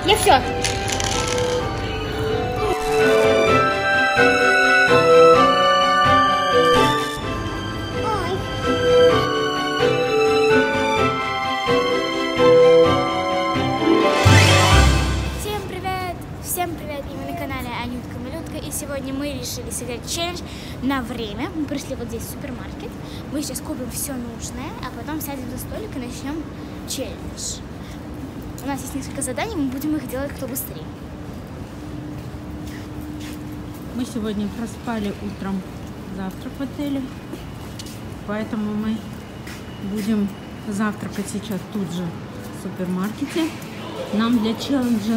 Я все. Всем привет! И вы на канале Анютка-малютка. И сегодня мы решили сыграть челлендж на время. Мы пришли вот здесь в супермаркет. Мы сейчас купим все нужное, а потом сядем за столик и начнем челлендж. У нас есть несколько заданий, мы будем их делать кто быстрее. Мы сегодня проспали утром завтрак в отеле, поэтому мы будем завтракать сейчас тут же в супермаркете. Нам для челленджа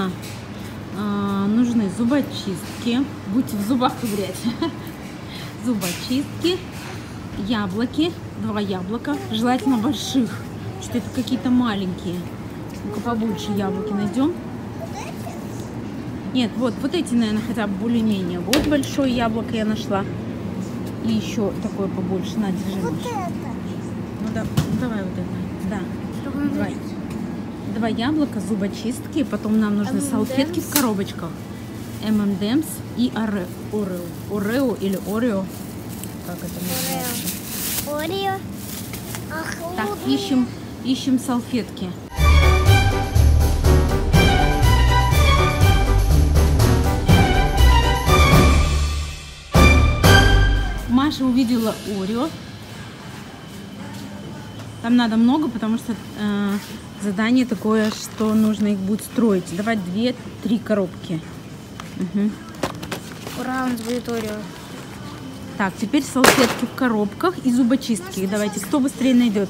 нужны зубочистки. Будьте в зубах ковырять. Зубочистки, яблоки, 2 яблока, желательно больших, что это какие-то маленькие. Ну-ка побольше яблоки найдем. Нет, вот эти, наверное, хотя бы более-менее. Вот большое яблоко я нашла. И еще такое побольше. На, держи. Вот это. Ну да, давай вот это. Да. 2 яблока, зубочистки. Потом нам нужны салфетки в коробочках. M&M's и Орео или Орео. Как это называется? Орео. Так, ищем салфетки. Маша увидела Орео. Там надо много, потому что задание такое, что нужно их будет строить. Давай 2-3 коробки. Угу. Ура, у нас будет Орео. Так, теперь салфетки в коробках и зубочистки. Давайте, кто быстрее найдет.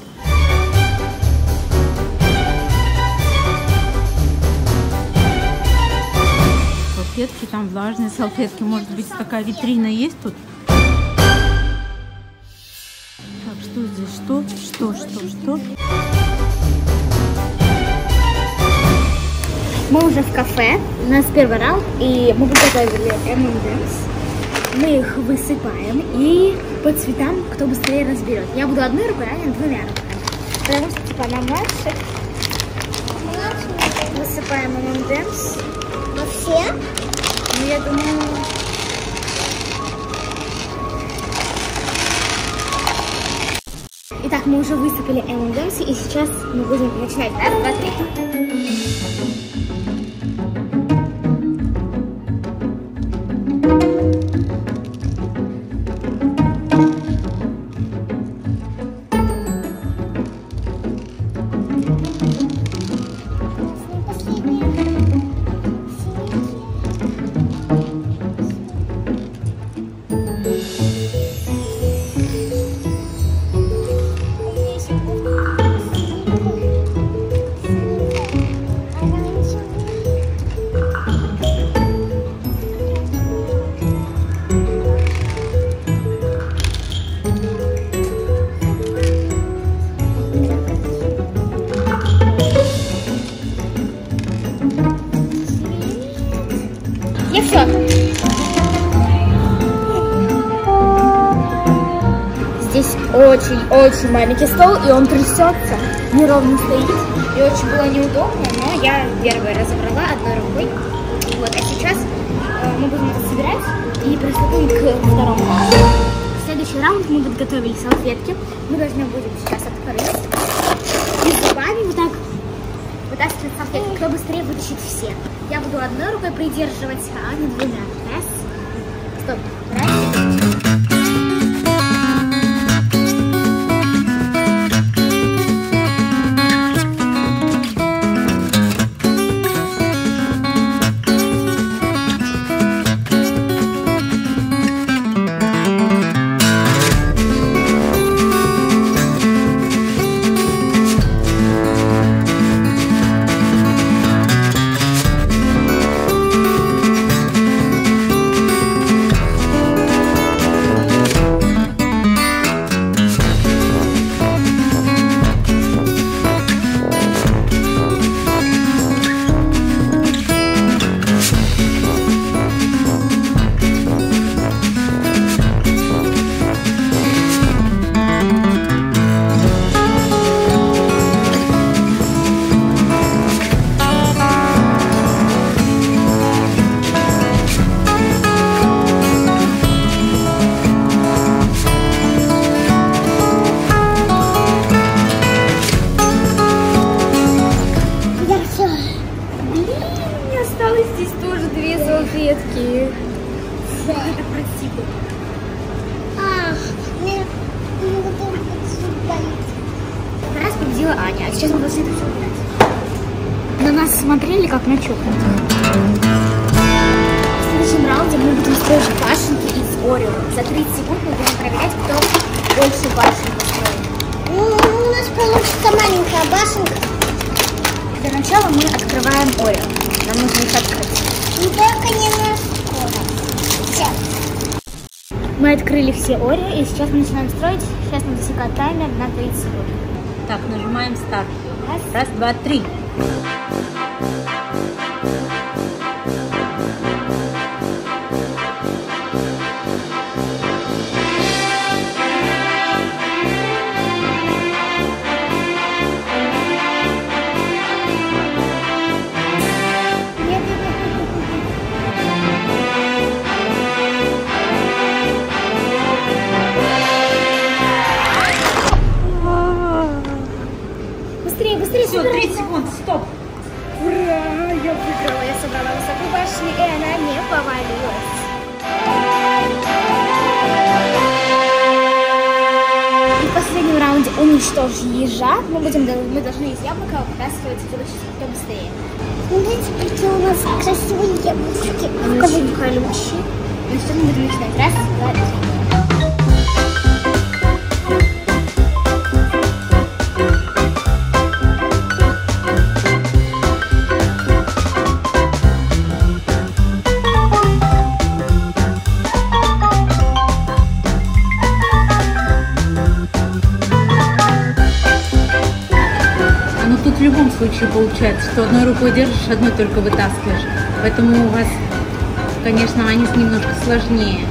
Салфетки, там влажные салфетки. Может быть, такая витрина есть тут? Так, что здесь? Что? Мы уже в кафе, у нас первый раунд, и мы приготовили M&M's. Мы их высыпаем и по цветам кто быстрее разберет. Я буду одной рукой, а не 2 руками. Потому что типа на младших высыпаем M&M's. А все? Ну, я думаю... Итак, мы уже высыпали M&M's, и сейчас мы будем начинать. Раз, 2, 3. Я все. Здесь очень маленький стол, и он трясется, неровно стоит, и очень было неудобно, но я первая разобрала одной рукой. Вот, а сейчас мы будем это собирать и приступим к второму раунду. В следующий раунд мы подготовили салфетки. Мы должны будем сейчас открыть и зубами вот так вытаскивать салфетки. Кто быстрее вытащит все. Я буду одной рукой придерживать, а не 2. Раз. Стоп. Раз. ходила Аня. А сейчас мы должны это все убирать. На нас смотрели, как на чокнутых. В следующем раунде мы будем строить башенки из Орео. За 30 секунд мы будем проверять, кто больше башен построит. Ну, у нас получится маленькая башенка. Для начала мы открываем Орео. Нам нужно их открыть. И только не на скоро. Все. Мы открыли все Орео и сейчас мы начинаем строить. Сейчас мы засекаем таймер на 30 секунд. Так, нажимаем старт. Раз. Раз, два, три. Быстрее, быстрее. Все, 30 секунд, стоп. Ура! Я выиграла. Я собрала высокую башню, и она не повалилась. И в последнем раунде уничтожь ежа. Мы должны из яблока выбрасывать кто быстрее. Смотрите, какие у нас красивые яблочки. Они очень колючие. Ну что, мы будем начинать. Раз, два, три. Тут в любом случае получается, что одной рукой держишь, одной только вытаскиваешь. Поэтому у вас, конечно, Анис немножко сложнее.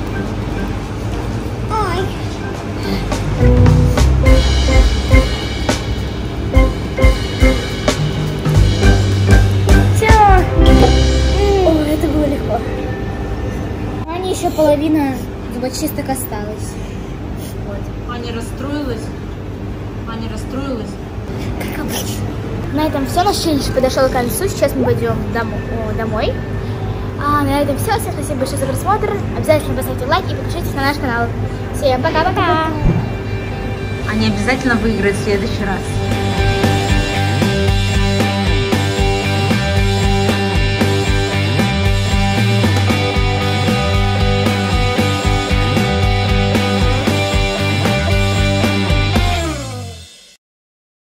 Ой. Все. О, это было легко. У Ани еще половина зубочисток осталась. Вот. Аня расстроилась. Аня расстроилась. Как обычно. На этом все. Наш челлендж подошел к концу. Сейчас мы пойдем домой. А на этом все. Всем спасибо большое за просмотр. Обязательно поставьте лайк и подпишитесь на наш канал. Всем пока-пока. Аня обязательно выиграет в следующий раз.